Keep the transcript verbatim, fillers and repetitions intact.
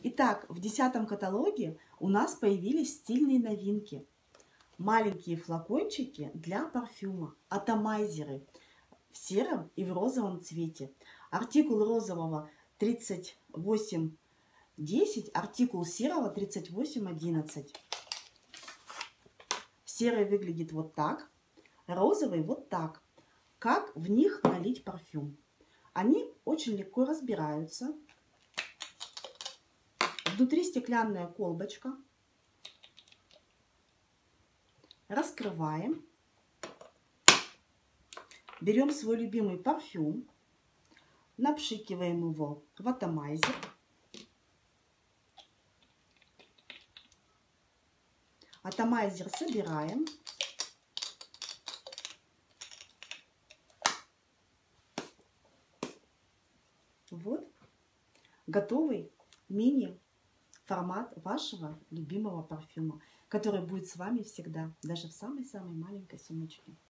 Итак, в десятом каталоге у нас появились стильные новинки. Маленькие флакончики для парфюма, атомайзеры в сером и в розовом цвете. Артикул розового тридцать восемь десять, артикул серого тридцать восемь одиннадцать. Серый выглядит вот так, розовый вот так. Как в них налить парфюм? Они очень легко разбираются. Внутри стеклянная колбочка. Раскрываем. Берем свой любимый парфюм. Напшикиваем его в атомайзер. Атомайзер собираем. Вот готовый мини-формат вашего любимого парфюма, который будет с вами всегда, даже в самой-самой маленькой сумочке.